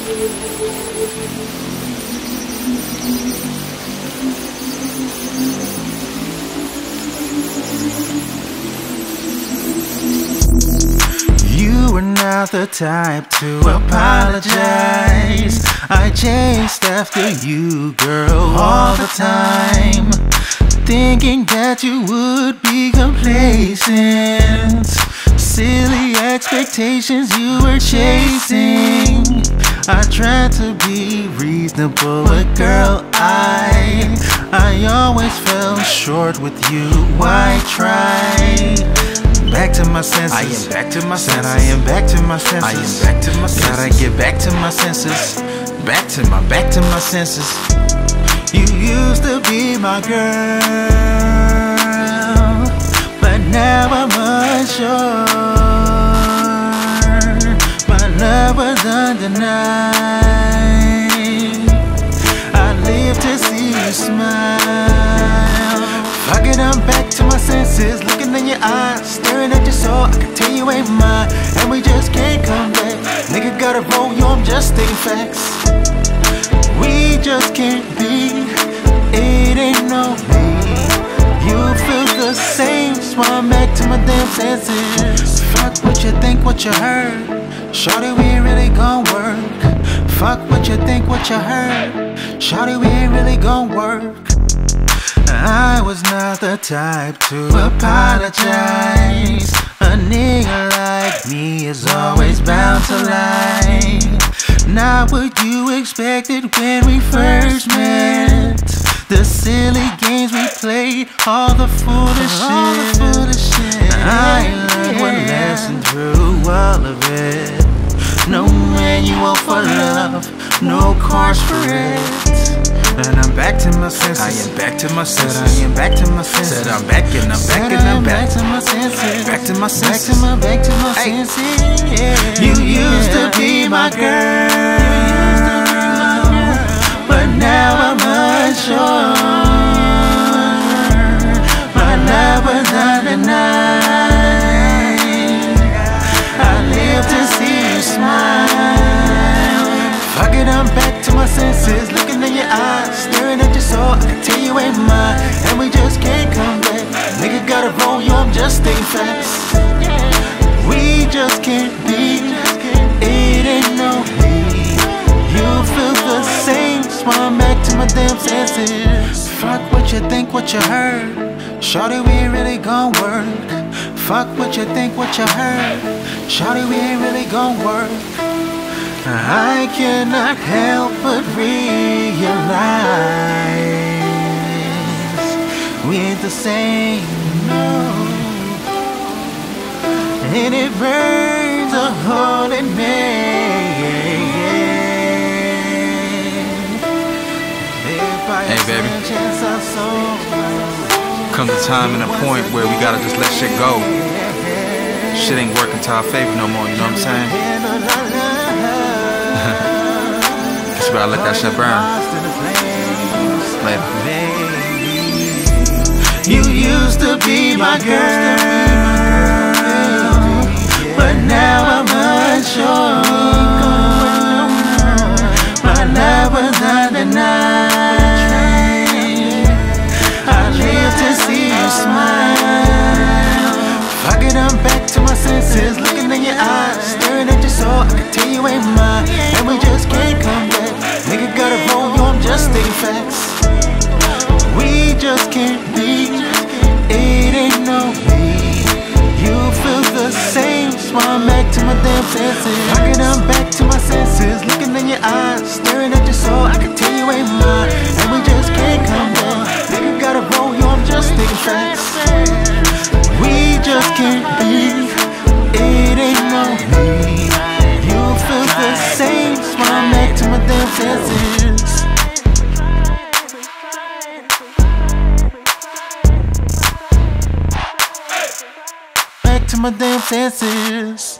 You were not the type to apologize. I chased after you, girl, all the time, thinking that you would be complacent. Silly expectations you were chasing. I tried to be reasonable, but girl, I always fell short with you. Why try? Back to my senses. I am back to my senses. I am back to my senses. I am back to my senses. Gotta get back to my senses. Back to my senses. You used to be my girl, but now I'm unsure. My love was undenied. I live to see you smile. Fuck it, I'm back to my senses. Looking in your eyes, staring at your soul. I can tell you ain't mine, and we just can't come back. Nigga gotta roll you, I'm just stating facts. We just can't be, it ain't no me. You feel the same, so I'm back to my damn senses. Fuck what you think, what you heard. Shawty, we ain't really gon' work. Fuck what you think, what you heard. Shawty, we ain't really gon' work. I was not the type to apologize. A nigga like me is always bound to lie. Not what you expected when we first met. The silly games we played, all the foolish shit. I learned one lesson through all of it. No manual for love, no course for it. And I'm back to my senses. I am back to my senses. I am back to my senses. Said I'm back and I'm back and I'm back to my senses. Back to my senses. Back to my senses. You used to be my girl, but now I'm unsure. My love was undenied. I live to see you smile. Fuck it, I'm back to my senses. Looking in your eyes, staring at your soul. I can tell you ain't mine, and we just can't come back. Nigga gotta roll you, I'm just stating facts. We just can't be, it ain't no me. You feel the same, so I'm back to my damn senses. Fuck what you think, what you heard. Shawty, we ain't really gon' work. Fuck what you think, what you heard. Shawty, we ain't really gon' work. I cannot help but realize we ain't the same, no. And it burns a hole in me. Hey baby, comes a time and a point where we gotta just let shit go. Shit ain't working to our favor no more, you know what I'm saying? Guess we gotta let that shit burn. Later. You used to be my girl, but now I'm unsure. My love was undenied. I live to see you smile. Fuck it, I'm back to my senses. Looking in your eyes, staring at your soul. I can tell you ain't mine, and we just can't come back. Nigga gotta roll you, I'm just stating facts. We just can't be, it ain't no me. You feel the same, so I'm back to my damn senses. Fuck it, I'm back to my senses. Looking in your eyes, staring at your soul. I can tell you ain't mine, and we just can't come back. Nigga gotta roll you, I'm just stating facts. We just can't be, it ain't no me. You feel the same, so I'm back to my damn senses. Back to my damn senses.